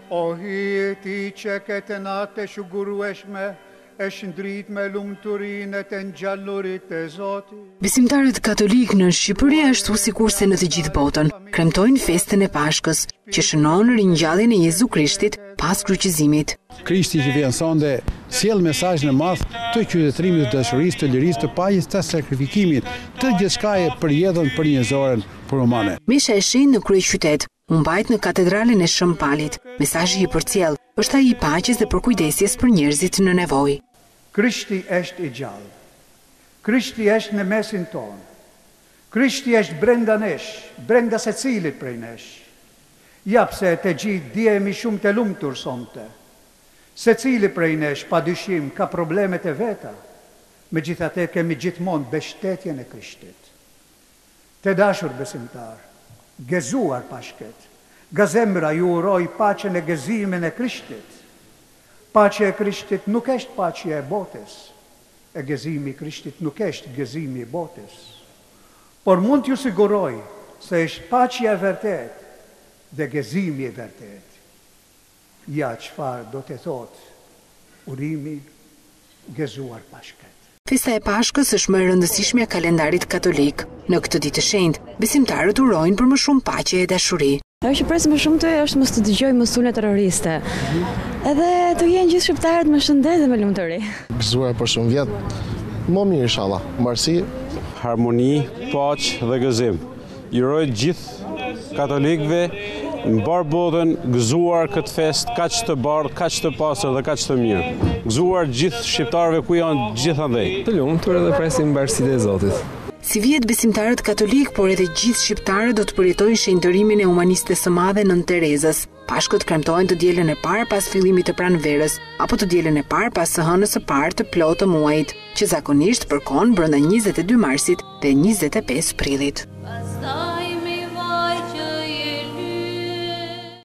O hije ti që këtë natë e shugurueshme, e shndrit me lumturinë të ngjallurit të Zotit. Besimtarët katolik në Shqipëri ashtu sikurse në të gjithë botën kremtojnë festën e Pashkës, që shënon ringjalljen e Jezu Krishtit pas kryqëzimit. Krishti që vjen sonde sjell mesazhin e madh të qytetërimit, të dashurisë, të lirisë, të paqes, të sakrifikimit, të gjithçkaje për jetën për njerëzoren romane. Misha e shenjtë në kryeqytet u mbajt në katedralen e Shën Palit. Mesazhi i përcjell është ai i paqes dhe përkujdesjes për njerëzit në nevojë. Krishti është i gjallë. Krishti është në mesin tonë. Krishti është brenda nesh, brenda secilit prej nesh. Ja pse të gjithë dihemi shumë të lumtur sonte. Secili prej nesh padyshim ka problemet e veta. Megjithatë kemi gjithmonë mbështetjen e Krishtit. Të dashur besimtar, gëzuar Pashket, nga zemra ju uroj paqen e gëzimin e Krishtit. Paqja e Krishtit nuk është paqja e botës. E gëzimi i Krishtit nuk është gëzimi i botës. Por mund t'ju siguroj se është paqja e vërtet dhe gëzimi i vërtet. Ja çfarë do të thotë urimi gëzuar Pashket. Festa e Pashkës është më e rëndësishme e kalendarit katolik. Në këtë ditë të shenjtë, besimtarët urojnë për më shumë paqe e dashuri. Ajo që pres më shumë të është mos të dëgjojmë mësunet terroriste. Edhe të jenë gjithë shqiptarët me shëndet dhe me lumturi. Gëzuar për shumë vjet, më mirë inshallah. Mbarësi, harmoni, paqe dhe gëzim. I uroj gjithë katolikëve në barë botën gëzuar këtë fest kaq të bardhë, kaq të pastër dhe kaq të mirë. Gëzuar gjithë shqiptarëve ku janë gjithandej. Të lumtur dhe presim mbarësitë e Zotit. Si vjet besimtarët katolik, por edhe gjithë shqiptarët do të përjetojnë shenjtërimin e humanistes së madhe Nën Terezës. Pashkët kremtohen të dielën e parë pas fillimit të pranverës, apo të dielën e parë pas së hënës së parë të plotë të muajit, që zakonisht përkon brenda 22 marsit dhe 25 prillit.